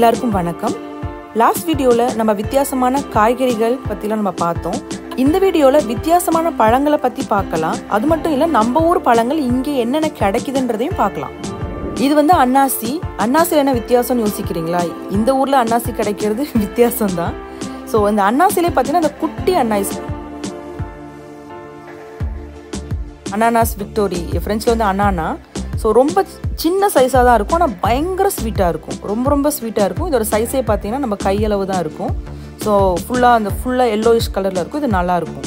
எல்லாருக்கும் வணக்கம். லாஸ்ட் வீடியோல நம்ம வித்தியாசமான காய்கறிகள் பத்திலாம் நம்ம பார்த்தோம். இந்த வீடியோல வித்தியாசமான பழங்களை பத்தி பார்க்கலாம். அது மட்டும் இல்ல நம்ம ஊர் பழங்கள் இங்கே என்னென்ன கிடைக்குதுன்றதையும் பார்க்கலாம். இது வந்து அன்னாசி. அன்னாசில என்ன வித்தியாசம்னு யோசிக்கிறீங்களா? இந்த ஊர்ல அன்னாசி கிடைக்கிறது வித்தியாசம் தான். ஸோ இந்த அன்னாசிலே பார்த்தீங்கன்னா அந்த குட்டி அனானாஸ் விக்டோரி, ஃப்ரெஞ்சில் வந்து அனானா. ஸோ ரொம்ப சின்ன சைஸாக தான் இருக்கும், ஆனால் பயங்கர ஸ்வீட்டாக இருக்கும். ரொம்ப ஸ்வீட்டாக இருக்கும். இதோட சைஸே பார்த்தீங்கன்னா நம்ம கையளவு தான் இருக்கும். ஸோ ஃபுல்லாக எல்லோயிஷ் கலரில் இருக்கும். இது நல்லாயிருக்கும்.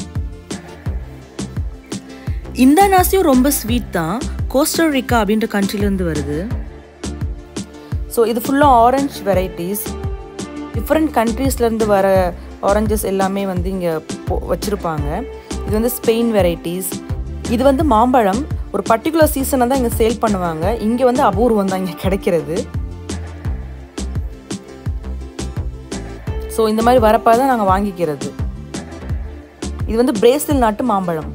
இந்த அனாசியும் ரொம்ப ஸ்வீட் தான். கோஸ்டரிக்கா அப்படின்ற கண்ட்ரிலேருந்து வருது. ஸோ இது ஃபுல்லாக ஆரஞ்ச் வெரைட்டிஸ். டிஃப்ரெண்ட் கண்ட்ரீஸ்லேருந்து வர ஆரஞ்சஸ் எல்லாமே வந்து இங்கே வச்சுருப்பாங்க. இது வந்து ஸ்பெயின் வெரைட்டிஸ். இது வந்து மாம்பழம். ஒரு பர்டிகுலர் சீசனை தான் இங்கே சேல் பண்ணுவாங்க. இங்கே வந்து அபூர்வம் தான் இங்கே கிடைக்கிறது. ஸோ இந்த மாதிரி வரப்பா தான் நாங்கள் வாங்கிக்கிறது. இது வந்து பிரேசில் நாட்டு மாம்பழம்.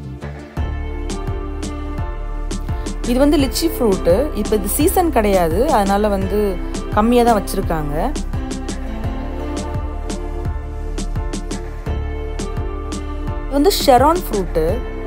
இது வந்து லிச்சி ஃப்ரூட்டு. இப்போ இது சீசன் கிடையாது, அதனால வந்து கம்மியாக தான் வச்சுருக்காங்க. இது வந்து ஷெரான் ஃப்ரூட்டு.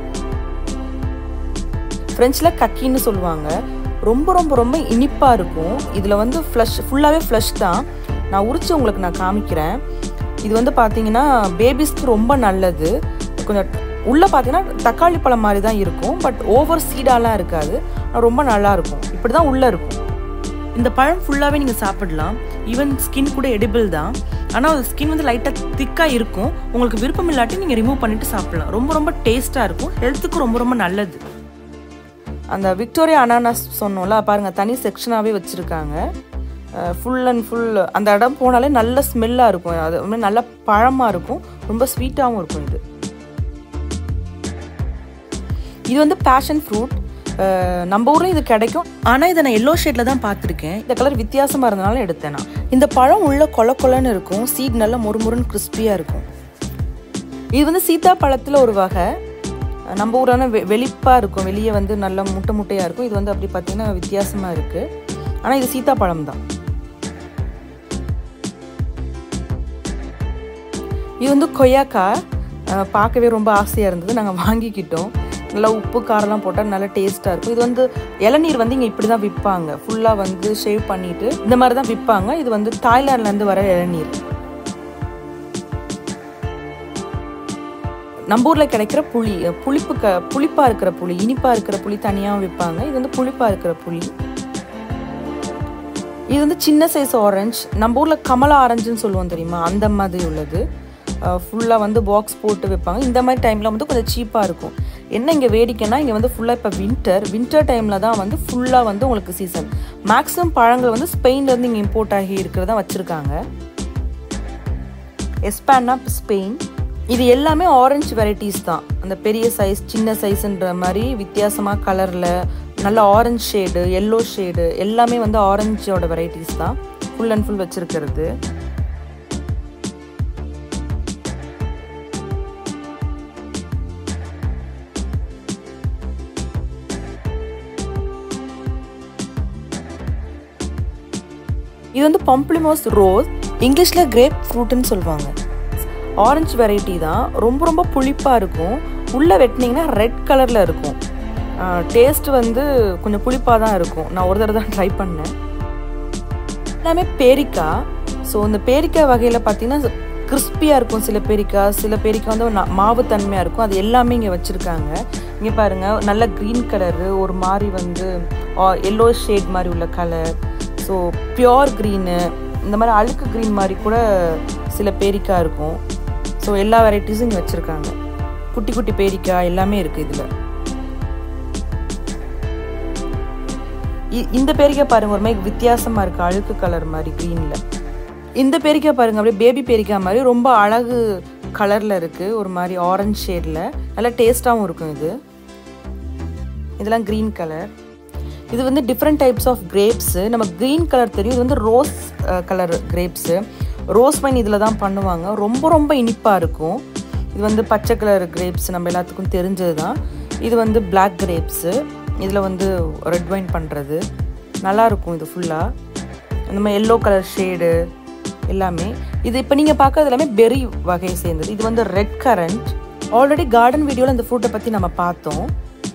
ஃப்ரெஞ்சில் கக்கின்னு சொல்லுவாங்க. ரொம்ப இனிப்பாக இருக்கும். இதில் வந்து ஃபுல்லாகவே ஃப்ளஷ் தான். நான் உரிச்சு உங்களுக்கு நான் காமிக்கிறேன். இது வந்து பார்த்தீங்கன்னா பேபிஸ்க்கு ரொம்ப நல்லது. கொஞ்சம் உள்ளே பார்த்தீங்கன்னா தக்காளி பழம் மாதிரி தான் இருக்கும், பட் ஓவர் சீடாலாம் இருக்காது. ரொம்ப நல்லாயிருக்கும். இப்படி தான் உள்ளே இருக்கும். இந்த பழம் ஃபுல்லாகவே நீங்கள் சாப்பிடலாம். ஈவன் ஸ்கின் கூட எடிபிள் தான். ஆனால் ஸ்கின் வந்து லைட்டாக திக்காக இருக்கும். உங்களுக்கு விருப்பம் இல்லாட்டி நீங்கள் ரிமூவ் பண்ணிவிட்டு சாப்பிடலாம். ரொம்ப டேஸ்ட்டாக இருக்கும். ஹெல்த்துக்கு ரொம்ப நல்லது. அந்த விக்டோரியா அனானாஸ் சொன்னோம்ல, பாருங்கள் தனி செக்ஷனாகவே வச்சுருக்காங்க. ஃபுல் அண்ட் ஃபுல் அந்த இடம் போனாலே நல்ல ஸ்மெல்லாக இருக்கும். அது நல்ல பழமாக இருக்கும். ரொம்ப ஸ்வீட்டாகவும் இருக்கும். இது வந்து பேஷன் ஃப்ரூட். நம்ம ஊரில் இது கிடைக்கும், ஆனால் இதை நான் எல்லோ ஷேடில் தான் பார்த்துருக்கேன். இந்த கலர் வித்தியாசமாக இருந்தனால எடுத்தேன் நான். இந்த பழம் உள்ள கொலன்னு இருக்கும். சீட் நல்லா மொறுமொறுன்னு கிறிஸ்பியாக இருக்கும். இது வந்து சீத்தா பழத்தில் ஒரு வகை. நம்ம ஊரான வெளிப்பாக இருக்கும். வெளியே வந்து நல்லா முட்டையாக இருக்கும். இது வந்து அப்படி பார்த்தீங்கன்னா வித்தியாசமாக இருக்குது. ஆனால் இது சீத்தாப்பழம் தான். இது வந்து கொய்யாக்கா. பார்க்கவே ரொம்ப ஆசையாக இருந்தது. நாங்கள் வாங்கிக்கிட்டோம். நல்லா உப்பு காரெல்லாம் போட்டால் நல்லா டேஸ்ட்டாக இருக்கும். இது வந்து இளநீர் வந்து இங்கே இப்படி தான் விற்பாங்க. ஃபுல்லாக வந்து ஷேவ் பண்ணிவிட்டு இந்த மாதிரி தான் விற்பாங்க. இது வந்து தாய்லாண்ட்லேருந்து வர இளநீர். நம்ம ஊரில் கிடைக்கிற புளி, புளிப்பாக இருக்கிற புளி, இனிப்பாக இருக்கிற புளி தனியாக விற்பாங்க. இது வந்து புளிப்பாக இருக்கிற புளி. இது வந்து சின்ன சைஸ் ஆரஞ்சு. நம்ம ஊரில் கமலா ஆரஞ்சுன்னு சொல்லுவோம் தெரியுமா, அந்த மாதிரி உள்ளது. ஃபுல்லாக வந்து பாக்ஸ் போட்டு வைப்பாங்க. இந்த மாதிரி டைமில் வந்து கொஞ்சம் சீப்பாக இருக்கும். என்ன இங்கே வேடிக்கைன்னா, இங்கே வந்து ஃபுல்லாக இப்போ வின்டர் டைமில் தான் வந்து ஃபுல்லாக வந்து உங்களுக்கு சீசன். மேக்ஸிமம் பழங்கள் வந்து ஸ்பெயின்லேருந்து இங்கே இம்போர்ட் ஆகி இருக்கிறதா வச்சுருக்காங்க. எஸ்பான்னா ஸ்பெயின். இது எல்லாமே ஆரஞ்சு வெரைட்டிஸ் தான். அந்த பெரிய சைஸ், சின்ன சைஸுன்ற மாதிரி வித்தியாசமாக கலரில் நல்ல ஆரஞ்சு ஷேடு, எல்லோ ஷேடு எல்லாமே வந்து ஆரஞ்சோட வெரைட்டிஸ் தான் ஃபுல் அண்ட் ஃபுல் வச்சுருக்கிறது. இது வந்து பம்ப்ளிமோஸ் ரோஸ். இங்கிலீஷில் கிரேப் ஃப்ரூட்டுன்னு சொல்லுவாங்க. ஆரஞ்சு வெரைட்டி தான். ரொம்ப புளிப்பாக இருக்கும். உள்ளே வெட்டினீங்கன்னா ரெட் கலரில் இருக்கும். டேஸ்ட் வந்து கொஞ்சம் புளிப்பாக தான் இருக்கும். நான் ஒரு தடவை தான் ட்ரை பண்ணேன். எல்லாமே பேரிக்காய். ஸோ இந்த பேரிக்காய் வகையில் பார்த்தீங்கன்னா கிறிஸ்பியாக இருக்கும். சில பேரிக்காய் வந்து மாவு தன்மையாக இருக்கும். அது எல்லாமே இங்கே வச்சுருக்காங்க. இங்கே பாருங்கள், நல்ல க்ரீன் கலரு, ஒரு மாதிரி வந்து எல்லோ ஷேட் மாதிரி உள்ள கலர். ஸோ பியோர் க்ரீனு, இந்த மாதிரி அழுக்கு க்ரீன் மாதிரி கூட சில பேரிக்காய் இருக்கும். ஸோ எல்லா வெரைட்டிஸும் இங்கே வச்சுருக்காங்க. குட்டி பேரிக்காய் எல்லாமே இருக்குது இதில். இந்த பேரிக்காய் பாருங்கள், ஒரு மாதிரி வித்தியாசமாக இருக்குது. அழுக்கு கலர் மாதிரி க்ரீனில். இந்த பேரிக்காய் பாருங்கள், அப்படியே பேபி பேரிக்காய் மாதிரி ரொம்ப அழகு கலரில் இருக்குது. ஒரு மாதிரி ஆரஞ்சு ஷேடில் நல்லா டேஸ்ட்டாகவும் இருக்கும். இதெல்லாம் க்ரீன் கலர். இது வந்து டிஃப்ரெண்ட் டைப்ஸ் ஆஃப் கிரேப்ஸு. நம்ம க்ரீன் கலர் தெரியும். இது வந்து rose colour grapes. Rose wine இதில் தான் பண்ணுவாங்க. ரொம்ப இனிப்பாக இருக்கும். இது வந்து பச்சை கலர் கிரேப்ஸ் நம்ம எல்லாத்துக்கும் தெரிஞ்சது தான். இது வந்து பிளாக் கிரேப்ஸு. இதில் வந்து ரெட் வைன் பண்ணுறது நல்லாயிருக்கும். இது ஃபுல்லாக இந்த மாதிரி எல்லோ கலர் ஷேடு எல்லாமே. இது இப்போ நீங்கள் பார்க்கறது எல்லாமே பெரி வகையை சேர்ந்தது. இது வந்து ரெட் கரண்ட். ஆல்ரெடி கார்டன் வீடியோவில் இந்த ஃப்ரூட்டை பற்றி நம்ம பார்த்தோம்.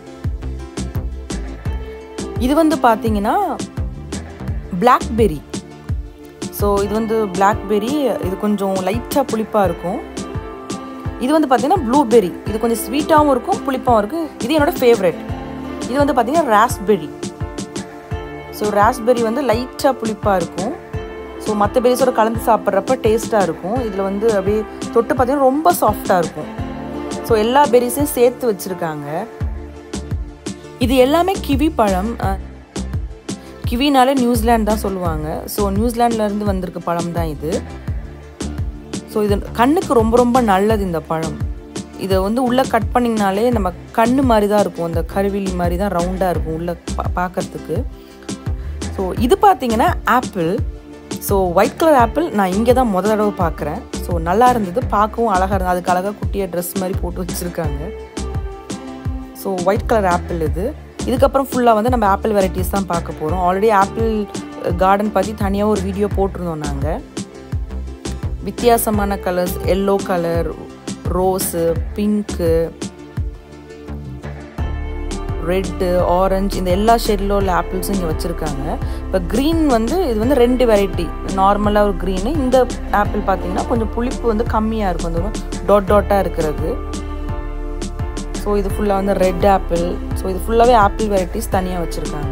இது வந்து பார்த்தீங்கன்னா பிளாக்பெரி. ஸோ இது வந்து பிளாக்பெரி. இது கொஞ்சம் லைட்டாக புளிப்பாக இருக்கும். இது வந்து பார்த்தீங்கன்னா ப்ளூபெரி. இது கொஞ்சம் ஸ்வீட்டாகவும் இருக்கும், புளிப்பாகவும் இருக்கும். இது என்னோட ஃபேவரட். இது வந்து பார்த்தீங்கன்னா ராஸ்பெரி. ஸோ ராஸ்பெரி வந்து லைட்டாக புளிப்பாக இருக்கும். ஸோ மற்ற பெரிஸோட கலந்து சாப்பிட்றப்ப டேஸ்ட்டாக இருக்கும். இதில் வந்து அப்படியே தொட்டு பார்த்தீங்கன்னா ரொம்ப சாஃப்டாக இருக்கும். ஸோ எல்லா பெரிஸையும் சேர்த்து வச்சுருக்காங்க. இது எல்லாமே கிவி பழம். கிவினாலே நியூசிலாந்து தான் சொல்லுவாங்க. ஸோ நியூசிலாண்ட்லேருந்து வந்திருக்க பழம் தான் இது. ஸோ இது கண்ணுக்கு ரொம்ப ரொம்ப நல்லது இந்த பழம். இதை வந்து உள்ளே கட் பண்ணிங்கனாலே நம்ம கண்ணு மாதிரி தான் இருக்கும். அந்த கருவிலி மாதிரி தான் ரவுண்டாக இருக்கும் உள்ளே பார்க்கறதுக்கு. ஸோ இது பார்த்தீங்கன்னா apple. So white colour apple நான் இங்கே தான் முதல் தடவை பார்க்குறேன். ஸோ நல்லா இருந்தது, பார்க்கவும் அழகாக இருந்தது. அதுக்கு அழகாக குட்டியாக ட்ரெஸ் மாதிரி போட்டு வச்சுருக்காங்க. ஸோ ஒயிட் கலர் ஆப்பிள் இது. இதுக்கப்புறம் ஃபுல்லாக வந்து நம்ம ஆப்பிள் வெரைட்டிஸ் தான் பார்க்க போகிறோம். ஆல்ரெடி ஆப்பிள் கார்டன் பற்றி தனியாக ஒரு வீடியோ போட்டிருந்தோம் நாங்கள். வித்தியாசமான colours, yellow colour, rose, pink, red, orange, இந்த எல்லா ஷேடில் உள்ள ஆப்பிள்ஸும் இங்கே வச்சுருக்காங்க. இப்போ க்ரீன் வந்து இது வந்து 2 வெரைட்டி. நார்மலாக ஒரு க்ரீனு. இந்த ஆப்பிள் பார்த்தீங்கன்னா கொஞ்சம் புளிப்பு வந்து கம்மியாக இருக்கும், அந்த டாட்டாக இருக்கிறது. ஸோ இது ஃபுல்லாக வந்து ரெட் ஆப்பிள். ஸோ இது ஃபுல்லாகவே ஆப்பிள் வெரைட்டிஸ் தனியாக வச்சுருக்காங்க.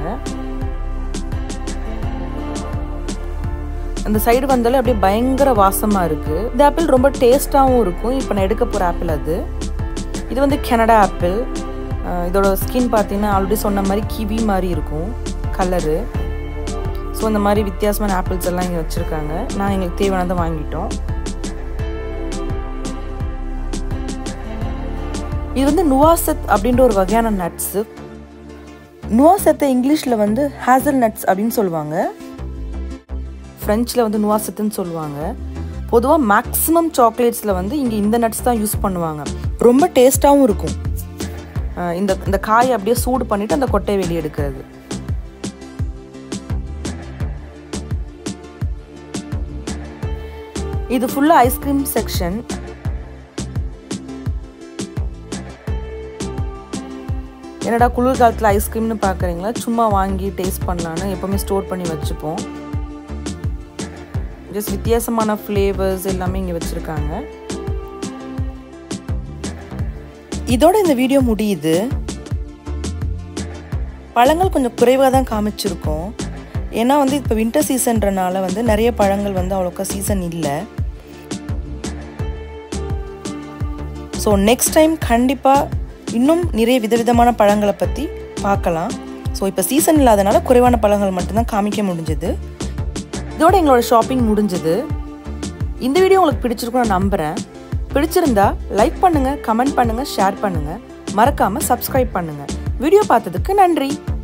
அந்த சைடு வந்தாலே அப்படியே பயங்கர வாசமாக இருக்குது. இந்த ஆப்பிள் ரொம்ப டேஸ்ட்டாகவும் இருக்கும். இப்போ நான் எடுக்க போகிற ஆப்பிள் அது. இது வந்து கனடா ஆப்பிள். இதோட ஸ்கின் பார்த்தீங்கன்னா ஆல்ரெடி சொன்ன மாதிரி கிவி மாதிரி இருக்கும் கலரு. ஸோ இந்த மாதிரி வித்தியாசமான ஆப்பிள்ஸ் எல்லாம் இங்கே வச்சுருக்காங்க. நான் எங்களுக்கு தேவையானதை வாங்கிட்டோம். இது வந்து நுவாசெத் அப்படின்ற ஒரு வகையான நட்ஸு. நுவாசெத்தை இங்கிலீஷில் வந்து ஹேசல் நட்ஸ் அப்படின்னு சொல்லுவாங்க. ஃப்ரெஞ்சில் வந்து நுவாசெத்துன்னு சொல்லுவாங்க. பொதுவாக மேக்ஸிமம் சாக்லேட்ஸில் வந்து இங்கே இந்த நட்ஸ் தான் யூஸ் பண்ணுவாங்க. ரொம்ப டேஸ்ட்டாகவும் இருக்கும். இந்த காயை அப்படியே சூடு பண்ணிவிட்டு அந்த கொட்டையை வெளியே எடுக்கிறது. இது ஃபுல்லாக ஐஸ்கிரீம் செக்ஷன். என்னடா குளிர்காலத்தில் ஐஸ்கிரீம்னு பார்க்குறீங்களா? சும்மா வாங்கி டேஸ்ட் பண்ணலான்னு எப்போவுமே ஸ்டோர் பண்ணி வச்சுப்போம். ஜஸ்ட் வித்தியாசமான ஃப்ளேவர்ஸ் எல்லாமே இங்கே வச்சுருக்காங்க. இதோட இந்த வீடியோ முடியுது. பழங்கள் கொஞ்சம் குறைவாக தான் காமிச்சிருக்கோம். ஏன்னா வந்து இப்போ வின்டர் சீசன்றனால வந்து நிறைய பழங்கள் வந்து அவ்வளோக்கா சீசன் இல்லை. ஸோ நெக்ஸ்ட் டைம் கண்டிப்பாக இன்னும் நிறைய விதவிதமான பழங்களை பற்றி பார்க்கலாம். ஸோ இப்போ சீசன் இல்லாதனால குறைவான பழங்கள் மட்டும்தான் காமிக்க முடிஞ்சது. இதோட எங்களோட ஷாப்பிங் முடிஞ்சது. இந்த வீடியோ உங்களுக்கு பிடிச்சிருக்கும் நான் நம்புகிறேன். பிடிச்சிருந்தா லைக் பண்ணுங்கள், கமெண்ட் பண்ணுங்கள், ஷேர் பண்ணுங்கள். மறக்காமல் சப்ஸ்கிரைப் பண்ணுங்கள். வீடியோ பார்த்ததுக்கு நன்றி.